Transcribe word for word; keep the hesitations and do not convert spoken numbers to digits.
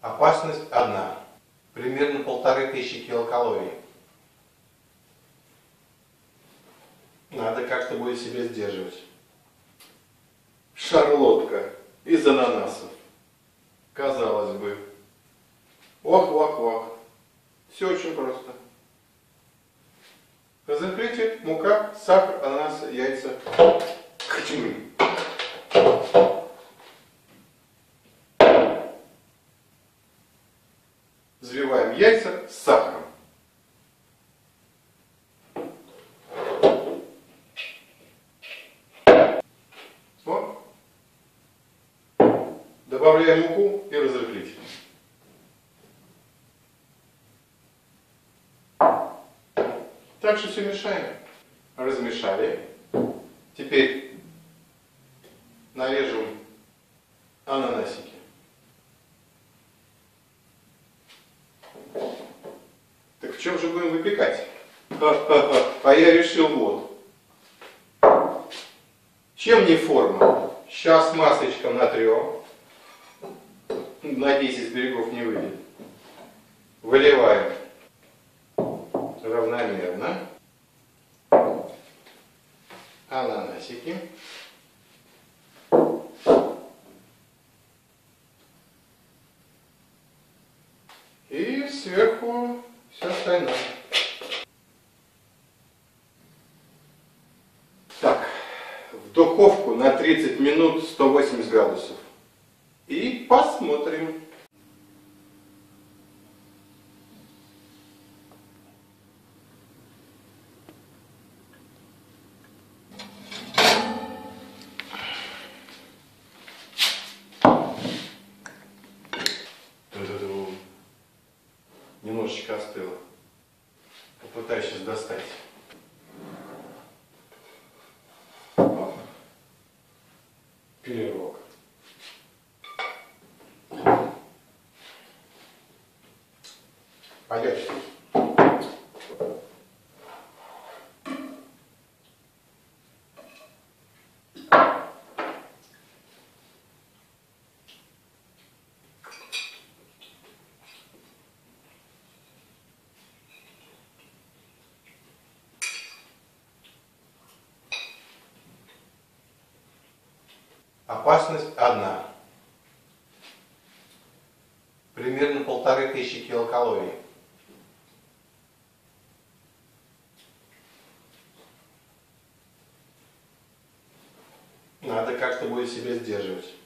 Опасность одна. Примерно полторы тысячи килокалорий. Надо как-то будет себя сдерживать. Шарлотка из ананасов. Казалось бы. Ох-ох-ох. Все очень просто. Разогрейте мука, сахар, ананасы, яйца. Качмы. Взбиваем яйца с сахаром. Вот. Добавляем муку и разрыхлитель. Также все мешаем. Размешали. Теперь нарежем ананасики. Так в чем же будем выпекать? Ха-ха-ха. А я решил вот. Чем не форма? Сейчас маслечком натрем. Надеюсь, из берегов не выйдет. Выливаем равномерно ананасики. И сверху все остальное. Так, в духовку на тридцать минут сто восемьдесят градусов. И посмотрим. Немножечко остыло. Попытаюсь сейчас достать. Пирог. Пойдет. Опасность одна. Примерно полторы тысячи килокалорий. Надо как-то будет себя сдерживать.